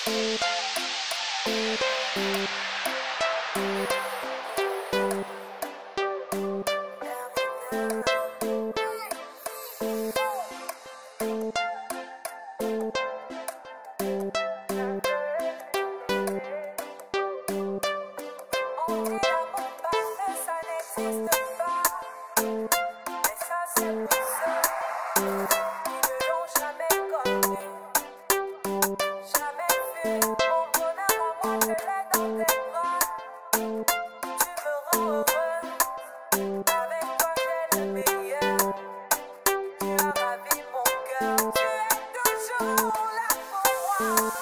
On dit l'amour parfait, ça n'existe pas. Mais ça, c'est pour ceux qui ne l'ont jamais connu. Jamais vu mon bonheur à moi, je l'ai dans tes bras. Tu me rends heureux. Avec toi, j'ai le meilleur. Tu as ravi mon cœur. Tu es toujours là pour moi.